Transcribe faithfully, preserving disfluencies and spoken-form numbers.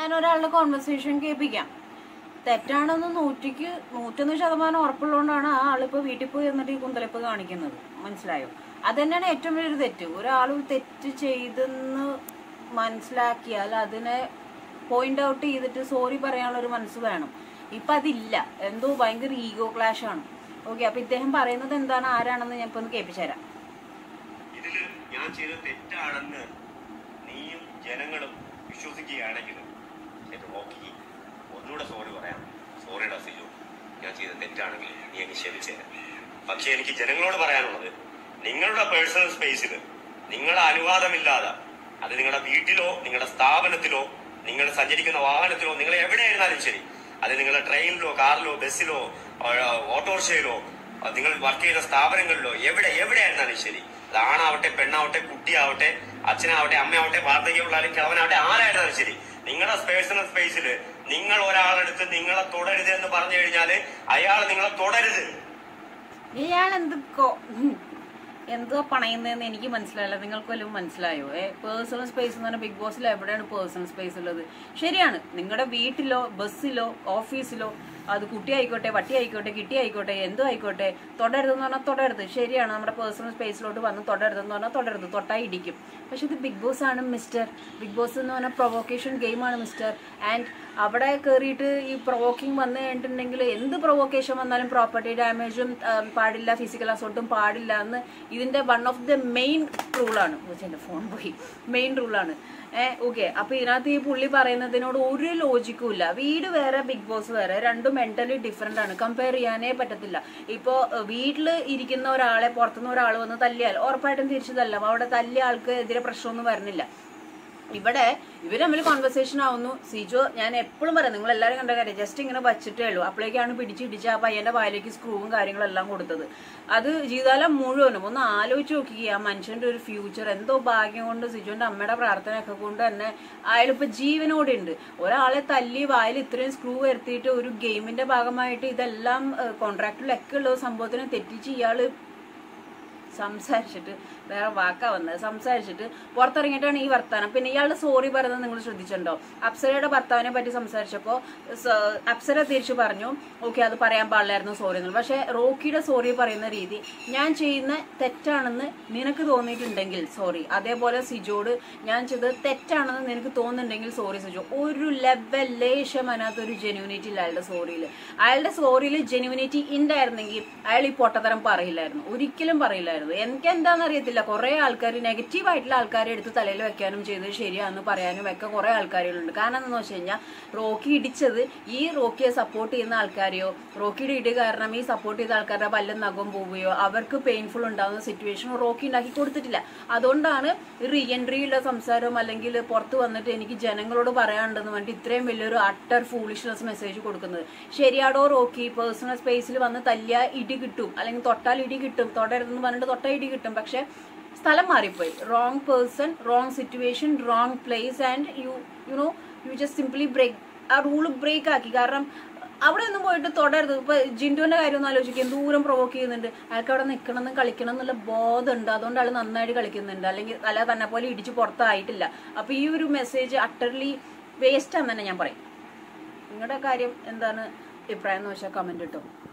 ഞാൻ ഒരാളുടെ കോൺവെർസേഷൻ കേൾപ്പിക്കാം. തെറ്റാണെന്ന് നൂറ്റിക്ക് നൂറ്റൊന്ന് ശതമാനം ഉറപ്പുള്ളതുകൊണ്ടാണ് ആ ആളിപ്പോ വീട്ടിൽ പോയി എന്നിട്ട് ഈ കുന്തളിപ്പ് കാണിക്കുന്നത്. മനസ്സിലായോ? അത് തന്നെയാണ് ഏറ്റവും വലിയൊരു തെറ്റ്. ഒരാൾ തെറ്റ് ചെയ്തെന്ന് മനസ്സിലാക്കിയാൽ അതിനെ പോയിന്റ് ഔട്ട് ചെയ്തിട്ട് സോറി പറയാനുള്ള ഒരു മനസ്സ് വേണം. ഇപ്പൊ അതില്ല. എന്തോ ഭയങ്കര ഈഗോ ക്ലാഷ് ആണ്. ഓക്കെ, അപ്പൊ ഇദ്ദേഹം പറയുന്നത് എന്താണ്, ആരാണെന്ന് ഞാൻ ഇപ്പൊ ഒന്ന് കേൾപ്പിച്ചു തരാം. ഇതില് ഞാൻ ചെയ്ത തെറ്റാണെന്ന് നീയും ജനങ്ങളും വിശ്വസിക്കുകയാണെങ്കിൽ ഓക്കെ, ഒന്നുകൂടെ സോറി പറയാം. സോറിയുടെ സിജു, ഞാൻ ചെയ്ത തെറ്റാണെങ്കിൽ നീ എനിക്ക് ക്ഷമിച്ചേരാം. പക്ഷെ എനിക്ക് ജനങ്ങളോട് പറയാനുള്ളത്, നിങ്ങളുടെ പേഴ്സണൽ സ്പേസിൽ നിങ്ങളുടെ അനുവാദമില്ലാതെ, അത് നിങ്ങളുടെ വീട്ടിലോ നിങ്ങളുടെ സ്ഥാപനത്തിലോ നിങ്ങൾ സഞ്ചരിക്കുന്ന വാഹനത്തിലോ നിങ്ങൾ എവിടെയായിരുന്നാലും ശരി, അത് നിങ്ങളുടെ ട്രെയിനിലോ കാറിലോ ബസ്സിലോ ഓട്ടോറിക്ഷയിലോ നിങ്ങൾ വർക്ക് ചെയ്യുന്ന സ്ഥാപനങ്ങളിലോ എവിടെ എവിടെയായിരുന്നാലും ശരി, അത് ആണാവട്ടെ പെണ്ണാവട്ടെ കുട്ടിയാവട്ടെ അച്ഛനാവട്ടെ അമ്മയാവട്ടെ വാർദ്ധക്യമുള്ളാലും കിളവനാവട്ടെ ആരായിരുന്നാലും ശരി, നിങ്ങളുടെ പേഴ്സണൽ സ്പേസിൽ നിങ്ങൾ ഒരാളെടുത്ത് നിങ്ങളെ തുടരുത് എന്ന് പറഞ്ഞു കഴിഞ്ഞാല് അയാൾ നിങ്ങളെ തുടരുത്. ഇയാൾ എന്ത് എന്തുവാ പണയുന്നതെന്ന് എനിക്ക് മനസ്സിലായില്ല. നിങ്ങൾക്ക് വല്ലതും മനസ്സിലായോ? ഏ പേഴ്സണൽ സ്പേസ് എന്ന് പറഞ്ഞാൽ ബിഗ് ബോസിൽ എവിടെയാണ് പേഴ്സണൽ സ്പേസ് ഉള്ളത്? ശരിയാണ്, നിങ്ങളുടെ വീട്ടിലോ ബസ്സിലോ ഓഫീസിലോ, അത് കുട്ടി ആയിക്കോട്ടെ വട്ടി ആയിക്കോട്ടെ കിട്ടി ആയിക്കോട്ടെ എന്തോ ആയിക്കോട്ടെ, തുടരുതെന്ന് പറഞ്ഞാൽ തുടരുത്. ശരിയാണ്, നമ്മുടെ പേഴ്സണൽ സ്പേസിലോട്ട് വന്ന് തുടരുതെന്ന് പറഞ്ഞാൽ തുടരുത്, തൊട്ടായി ഇടിക്കും. പക്ഷെ ഇത് ബിഗ് ബോസ് ആണ് മിസ്റ്റർ. ബിഗ് ബോസ് എന്ന് പറഞ്ഞാൽ പ്രൊവോക്കേഷൻ ഗെയിമാണ് മിസ്റ്റർ. ആൻഡ് അവിടെ കയറിയിട്ട് ഈ പ്രൊവോക്കിംഗ് വന്നു കഴിഞ്ഞിട്ടുണ്ടെങ്കിൽ എന്ത് പ്രൊവോക്കേഷൻ വന്നാലും പ്രോപ്പർട്ടി ഡാമേജും പാടില്ല, ഫിസിക്കൽ അസോൾട്ടും പാടില്ല എന്ന് ഇതിന്റെ വൺ ഓഫ് ദ മെയിൻ റൂളാണ്. എന്റെ ഫോൺ പോയി. മെയിൻ റൂളാണ്. ഏഹ് ഓക്കെ, അപ്പൊ ഇതിനകത്ത് ഈ പുള്ളി പറയുന്നതിനോട് ഒരു ലോജിക്കും ഇല്ല. വീട് വേറെ ബിഗ് ബോസ് വേറെ, രണ്ടും മെന്റലി ഡിഫറെന്റ് ആണ്. കമ്പയർ ചെയ്യാനേ പറ്റത്തില്ല. ഇപ്പോ വീട്ടില് ഇരിക്കുന്ന ഒരാളെ പുറത്തുനിന്ന് ഒരാൾ വന്ന് തല്ലിയാൽ ഉറപ്പായിട്ടും തിരിച്ചു തല്ലാം. അവിടെ തല്ലിയ ആൾക്ക് എതിരെ പ്രശ്നമൊന്നും വരുന്നില്ല. ഇവിടെ ഇവർ തമ്മിൽ കോൺവെർസേഷൻ ആവുന്നു. സിജോ, ഞാൻ എപ്പോഴും പറയാം, നിങ്ങൾ എല്ലാവരും കണ്ട കാര്യം, ജസ്റ്റ് ഇങ്ങനെ വച്ചിട്ടേ ഉള്ളൂ. അപ്പോഴേക്കാണ് പിടിച്ചിടിച്ച് ആ പയ്യന്റെ വായിലേക്ക് സ്ക്രൂവും കാര്യങ്ങളെല്ലാം കൊടുത്തത്. അത് ജീവിതകാലം മുഴുവനും ഒന്ന് ആലോചിച്ച് നോക്കി. ആ മനുഷ്യന്റെ ഒരു ഫ്യൂച്ചർ എന്തോ ഭാഗ്യം കൊണ്ട് സിജോന്റെ അമ്മയുടെ പ്രാർത്ഥനയൊക്കെ കൊണ്ട് തന്നെ അയാളിപ്പോ ജീവനോടെ ഉണ്ട്. ഒരാളെ തല്ലി വായിൽ ഇത്രയും സ്ക്രൂ വരുത്തിയിട്ട് ഒരു ഗെയിമിന്റെ ഭാഗമായിട്ട് ഇതെല്ലാം കോൺട്രാക്റ്റിലൊക്കെ ഉള്ള സംഭവത്തിനെ തെറ്റിച്ച് ഇയാള് സംസാരിച്ചിട്ട്, വേറെ വാക്കാ വന്നത്, സംസാരിച്ചിട്ട് പുറത്തിറങ്ങിയിട്ടാണ് ഈ വർത്താനം. പിന്നെ ഇയാളുടെ സോറി പറയുന്നത് നിങ്ങൾ ശ്രദ്ധിച്ചിട്ടുണ്ടോ? അപ്സരയുടെ ഭർത്താവിനെ പറ്റി സംസാരിച്ചപ്പോ അപ്സര തിരിച്ചു പറഞ്ഞു ഓക്കെ അത് പറയാൻ പാടില്ലായിരുന്നു സോറി എന്നുള്ളത്. പക്ഷെ റോക്കിയുടെ സോറി പറയുന്ന രീതി, ഞാൻ ചെയ്യുന്ന തെറ്റാണെന്ന് നിനക്ക് തോന്നിയിട്ടുണ്ടെങ്കിൽ സോറി. അതേപോലെ സിജോട് ഞാൻ ചെയ്തത് തെറ്റാണെന്ന് നിനക്ക് തോന്നുന്നുണ്ടെങ്കിൽ സോറി സിജോ. ഒരു ലെവൽ ലേശം അതിനകത്ത് ഒരു ജെന്യൂനിറ്റി ഇല്ല അയാളുടെ സോറിയിൽ. അയാളുടെ സോറിയിൽ ജെന്യൂനിറ്റി ഉണ്ടായിരുന്നെങ്കിൽ അയാൾ ഈ പൊട്ടത്തരം പറയില്ലായിരുന്നു, ഒരിക്കലും പറയില്ലായിരുന്നു. എനിക്ക് എന്താണെന്ന് അറിയത്തില്ല, കുറെ ആൾക്കാർ നെഗറ്റീവ് ആയിട്ടുള്ള ആൾക്കാരെ എടുത്ത് തലയിൽ വെക്കാനും ചെയ്തത് ശരിയാണെന്ന് പറയാനും ഒക്കെ കുറെ ആൾക്കാരുകളുണ്ട്. കാരണം എന്താണെന്ന് വെച്ച് കഴിഞ്ഞാൽ റോക്കി ഇടിച്ചത് ഈ റോക്കിയെ സപ്പോർട്ട് ചെയ്യുന്ന ആൾക്കാരെയോ റോക്കിയുടെ ഇടി കാരണം ഈ സപ്പോർട്ട് ചെയ്ത ആൾക്കാരുടെ പല്ലും നഖം പോവുകയോ അവർക്ക് പെയിൻഫുൾ ഉണ്ടാകുന്ന സിറ്റുവേഷൻ റോക്കി ഉണ്ടാക്കി കൊടുത്തിട്ടില്ല. അതുകൊണ്ടാണ് റീ എൻട്രിയുള്ള സംസാരവും അല്ലെങ്കിൽ പുറത്ത് വന്നിട്ട് എനിക്ക് ജനങ്ങളോട് പറയാനുണ്ടെന്ന് പറഞ്ഞിട്ട് ഇത്രയും വലിയൊരു അട്ടർ ഫൂളിഷ്നെസ് മെസ്സേജ് കൊടുക്കുന്നത്. ശരിയാടോ റോക്കി, പേഴ്സണൽ സ്പേസിൽ വന്ന് തല്ലിയ ഇടി കിട്ടും, അല്ലെങ്കിൽ തൊട്ടാൽ ഇടി കിട്ടും, തൊടരുതെന്ന് പറഞ്ഞിട്ട് തൊട്ട ഇടി കിട്ടും. പക്ഷെ സ്ഥലം മാറിപ്പോയി. Wrong person, wrong situation, wrong place and you you know you just simply break ആ റൂള് ബ്രേക്ക് ആക്കി. കാരണം അവിടെ ഒന്നും പോയിട്ട് തുടരുത്. ഇപ്പൊ ജിൻഡുവിന്റെ കാര്യം ഒന്ന് ആലോചിക്കുക, ദൂരം പ്രൊവോക്ക് ചെയ്യുന്നുണ്ട്. അയാൾക്ക് അവിടെ നിൽക്കണമെന്നും കളിക്കണം എന്നുള്ള ബോധമുണ്ട്, അതുകൊണ്ട് ആൾ നന്നായിട്ട് കളിക്കുന്നുണ്ട്. അല്ലെങ്കിൽ അല്ല തന്നെ പോലെ ഇടിച്ച് പുറത്തായിട്ടില്ല. അപ്പൊ ഈ ഒരു മെസ്സേജ് അട്ടർലി വേസ്റ്റ് ആണെന്ന് തന്നെ ഞാൻ പറയും. നിങ്ങളുടെ കാര്യം എന്താണ് അഭിപ്രായം എന്ന് വെച്ചാൽ കമന്റ് ഇട്ടോ.